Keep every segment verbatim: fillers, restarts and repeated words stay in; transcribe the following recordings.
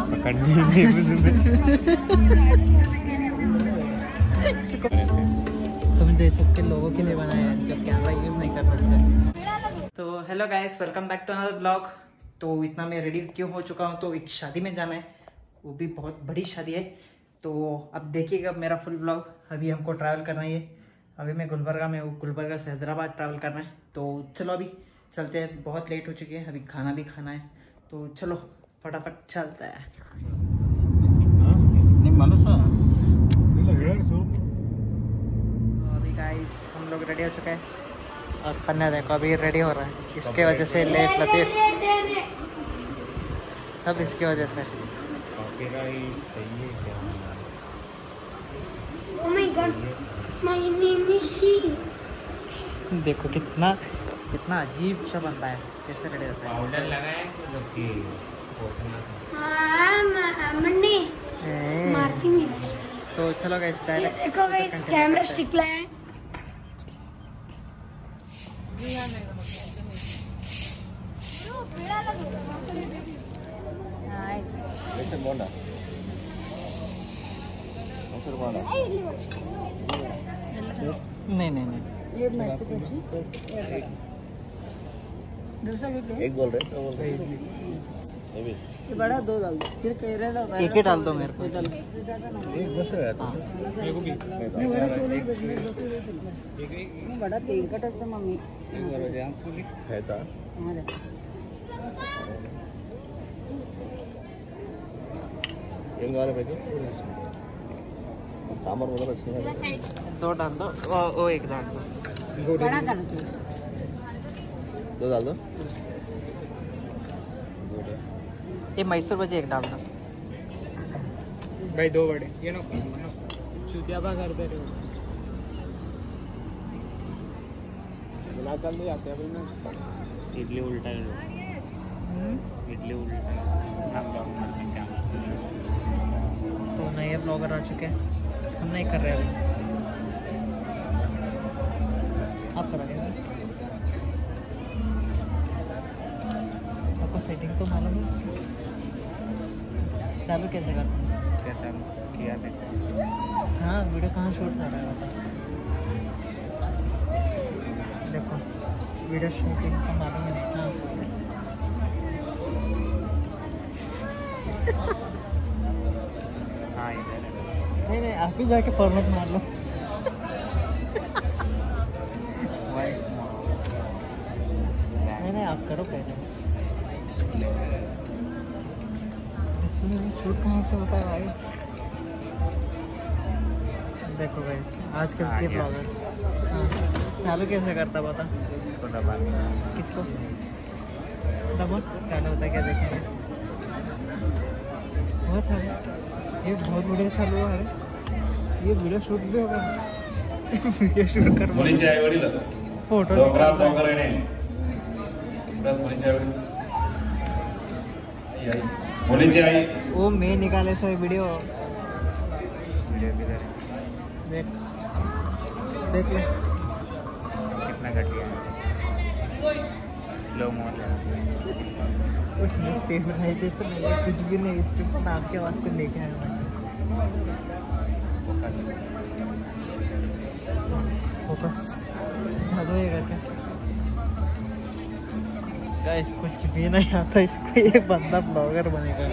पकड़ने नहीं तुम जैसे के लोगों के लिए बनाया है जो कैमरा यूज नहीं कर सकते। तो hello guys, welcome back to another blog. तो इतना मैं रेडी क्यों हो चुका हूँ, तो एक शादी में जाना है, वो भी बहुत बड़ी शादी है। तो अब देखिएगा मेरा फुल ब्लॉग। अभी हमको ट्रैवल करना है, अभी मैं गुलबर्गा में हूँ, गुलबर्गा से हैदराबाद ट्रैवल करना है। तो चलो अभी चलते हैं, बहुत लेट हो चुकी है, अभी खाना भी खाना है, तो चलो फटाफट चलता है। अभी गाइस हम लोग रेडी हो चुके हैं और पन्ना देखो अभी रेडी हो रहा है, इसके वजह से लेट लतीफ, सब इसकी वजह से। Oh my God, my name is Sheila. देखो कितना कितना अजीब सा बनता है, कैसे रेडी होता है। पाउडर लगाए जबकि हाँ मन्ने मारती नहीं। तो चलो गाइस डायरेक्ट देखो गाइस कैमरा स्टिक लाए हैं। नहीं नहीं नहीं ये एक बोल रहे तो बोल रहे ये बड़ा दो डाल दो, फिर कह रहे ना एक ही डाल दो मेरे को। एक बस है मेरे को भी ये बड़ा तेल कट असतं मम्मी एक बार जाम फुली खायता हां दे एक वाले पे सांबर वगैरह अच्छे दो डाल दो, वो, वो एक डाल दो, बड़ा डाल दो, दो डाल दो। ये मैसूर बजे एक डाल दो भाई, दो बड़े ये नो चूतिया बा करते रहो। बुला कर ले आते हैं मैं इडली उल्टा इडली उल्टा हम लोग क्या तो नए ब्लॉगर आ चुके हैं, हम नहीं कर रहे अभी, आप करोगे। आपको सेटिंग तो मालूम है, चालू कैसे करते हैं? क्या चालू किया देखो। हाँ वीडियो कहाँ शूट कर रहा है बता, देखो वीडियो शूटिंग का मालूम है। हाँ हाँ इधर नहीं नहीं आप ही जाके फॉर्मेट मार लो। नहीं नहीं आप करो पहले, इसमें शूट कहाँ से होता है भाई। देखो गाइस आजकल के ब्लॉगर्स। हाँ चालू कैसे करता बता, इसको दबा किसको दबा चालू होता है क्या देखेंगे। बहुत सारे ये बहुत वीडियो चालू है, ये वीडियो शूट भी होगा। वीडियो शूट कर फोटो वो मैं निकाले सो वीडियो देख देख ले कितना घटिया स्लो मोशन। उसने स्टेप बनाई थी, तो मैं कुछ भी नहीं, सिर्फ आपके वास्ते लेके आया मैं। फोकस ज़्यादा होएगा क्या गाइस, कुछ भी नहीं आता इसको, ये बंदा ब्लॉगर बनेगा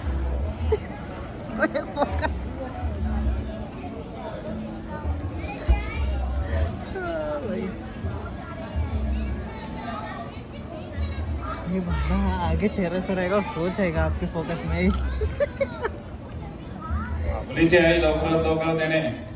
इसको ये फोकस। ये बंदा आगे ठहरे से रहेगा और सोच आएगा आपके फोकस में ही। नीचे आई लवकर लवकर देने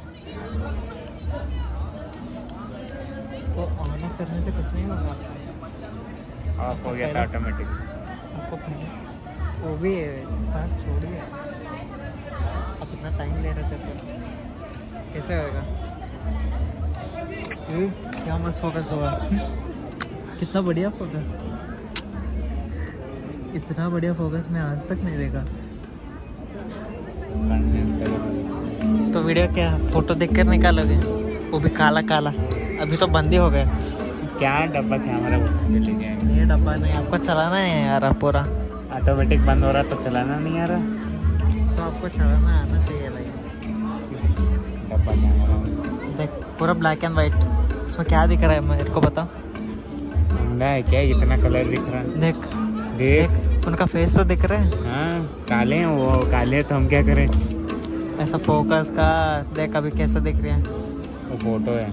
तो ऑन ऑफ करने से कुछ नहीं होगा, ऑफ हो गया था ऑटोमेटिक। आपको पहले वो भी सांस छोड़ दिया, अब इतना टाइम ले रहे थे फिर कैसे होगा। क्या मस्त फोकस होगा, कितना बढ़िया फोकस, इतना बढ़िया फोकस मैं आज तक नहीं देखा। तो वीडियो क्या फोटो देखकर निकालोगे, वो भी काला काला, अभी तो बंद ही हो गया। क्या डब्बा था हमारा, वो ये डब्बा नहीं, आपको चलाना है यार पूरा। ऑटोमेटिक बंद हो रहा तो चलाना नहीं आ रहा। तो आपको चलाना आना चाहिए भाई। डब्बा कैमरा देख पूरा ब्लैक एंड वाइट, इसमें क्या दिख रहा है मेरे को बता। अंडा है क्या? इतना कलर दिख रहा है। देख देख देख उनका फेस तो दिख रहा है। हाँ काले हैं वो, काले हैं तो हम क्या करें। ऐसा फोकस का देख अभी कैसे दिख रही है। वो फोटो है।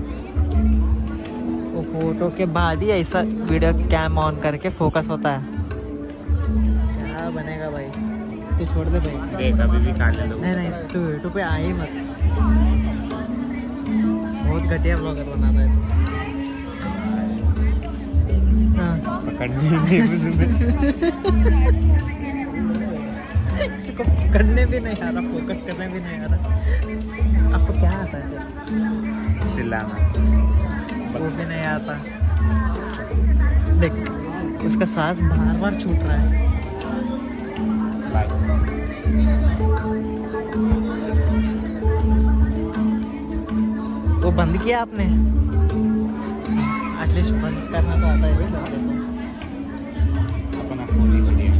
वो फोटो के बाद ही ऐसा वीडियो कैम ऑन करके फोकस होता है। क्या बनेगा भाई, तू छोड़ दे भाई। देख अभी भी काले लोग। नहीं नहीं तू यूट्यूब पे आ ही मत, बहुत घटिया ब्लॉगर बनाता है तू। हाँ। पकड़ने में पसंद है। इसको पकड़ने भी नहीं आ रहा, फोकस करने भी नहीं आ रहा। आपको क्या आता है फिर? चिल्लाना वो भी नहीं आता। देख उसका सांस बार बार छूट रहा है। बाय। वो बंद किया आपने? एटलीस्ट बंद करना तो आता है भी बंद तो। अपना फोन ही बढ़िया।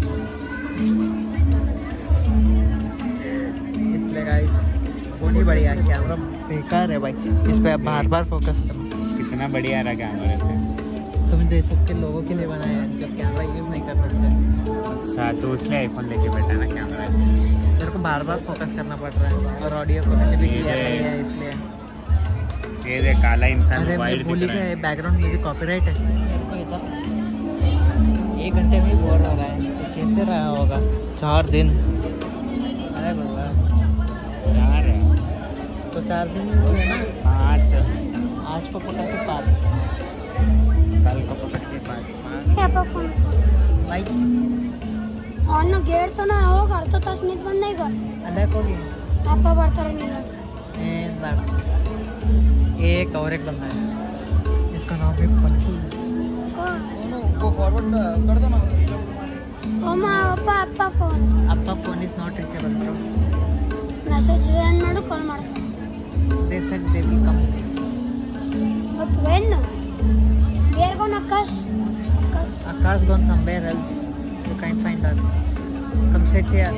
इसलिए गाइस फोन ही बढ़िया, कैमरा बेकार है भाई, इस पे आप बार बार फोकस करो। कितना बढ़िया आ रहा कैमरे से। तुम जैसे के लोगों के लिए बनाया है जो कैमरा यूज़ नहीं कर सकते। अच्छा तो इसलिए आईफोन लेके बैठा ना कैमरा। मेरे को बार बार फोकस करना पड़ रहा है और ऑडियो को मैंने भी क्लियर नहीं है इसलिए। ये देख काला इंसान अरे वाइट मैं भूल ही दिख रहा गया, है। बैकग्राउंड म्यूजिक कॉपीराइट है। मेरे को इधर एक घंटे में ही बोर हो रहा है, तो कैसे रहा होगा चार दिन। अरे भगवान, चार है। तो चार दिन ही हुए ना। पाँच। आज को पकड़ के पाँच, कल को पकड़ के पाँच। पाँच ಯಪ್ಪ ಫೋನ್ भाई ಅವನ್ನ ಗೇಟ್ ना ಹೋಗಿ ಅರ್ಥ ತಾಸು ನಿಂತು ಬಂದ ಈಗ अलग होगी। ಅಪ್ಪ ಬರ್ತಾರೆ ನೀನು ए, लड़। एक और एक बंदा है, इसका नाम है पंचू। वो फॉरवर्ड कर दो ना। ಅಮ್ಮ ಅಪ್ಪ ಅಪ್ಪ ಫೋನ್ आपका phone is not reachable bro. Message send ಮಾಡು ಕಾಲ್ ಮಾಡ್ತೀನಿ they said they will come. But when where gone Akash Akash Akash gone somewhere else. You can't find us. Come sit here.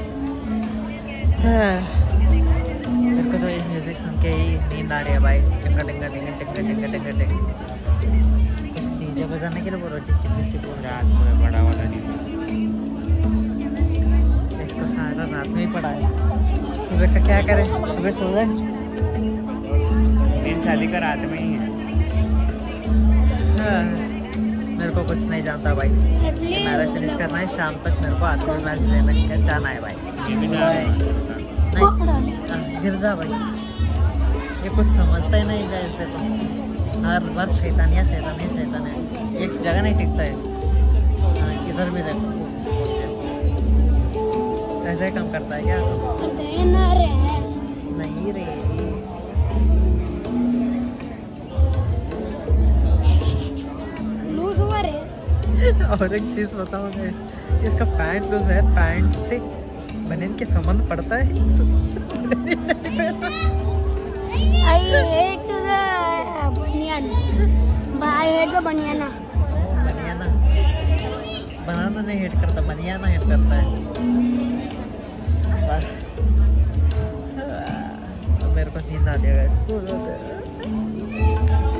मेरे को तो ये म्यूजिक सुन के ही नींद आ रही है भाई। टिंगा टिंगा टिंगा टिंगा टिंगा टिंगा टिंगा। कुछ डीजे बजाने के लिए बोलो, चिप चिप बोल रहा रात को है बड़ा वाला डीजे। है। इसको सारा रात में ही पड़ा है। सुबह का क्या करें, सुबह सो जाए। दिन शादी का रात में ही है। हाँ, मेरे को कुछ नहीं जानता भाई। मैरिज फिनिश करना है, शाम तक मेरे को आखिरी मैच देने के जाना है भाई। ये भी जा रहा है मेरे साथ। नहीं, हाँ, गिर जा भाई। ये कुछ समझता ही नहीं गाइस। देखो हर बार शैतानिया शैतानिया शैतानिया, एक जगह नहीं टिकता है। हाँ, इधर भी देखो ऐसे ही काम करता है क्या? ಏನಾರೆ नहीं रे। ಲೂಸ್ ಓವರ್ और एक चीज बताओगे, इसका पैंट लूज है, पैंट से बनियान के संबंध पड़ता है। I hate the banian I hate the banian बनियाना बनाना नहीं हिट करता, बनियाना हिट करता है। बस मेरे को नींद आ जाएगा।